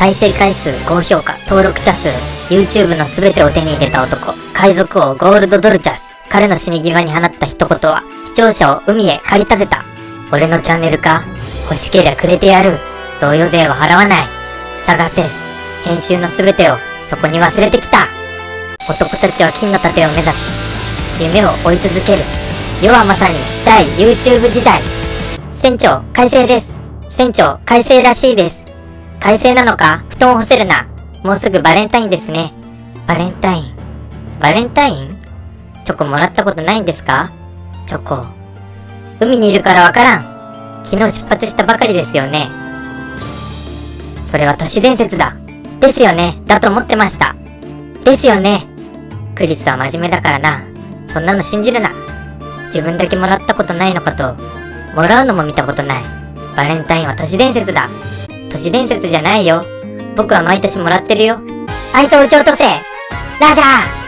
再生回数、高評価、登録者数、YouTube の全てを手に入れた男、海賊王ゴールドドルチャス。彼の死に際に放った一言は、視聴者を海へ駆り立てた。俺のチャンネルか、欲しけりゃくれてやる。贈与税は払わない。探せ。編集の全てをそこに忘れてきた。男たちは金の盾を目指し、夢を追い続ける。世はまさに大 YouTube 時代。船長、快晴です。船長、快晴らしいです。快晴なのか、布団を干せるな。もうすぐバレンタインですね。バレンタイン。バレンタイン？チョコもらったことないんですか？チョコ。海にいるからわからん。昨日出発したばかりですよね。それは都市伝説だ。ですよね。だと思ってました。ですよね。クリスは真面目だからな。そんなの信じるな。自分だけもらったことないのかと、もらうのも見たことない。バレンタインは都市伝説だ。都市伝説じゃないよ。僕は毎年もらってるよ。あいつを撃ち落とせ。ラジャー。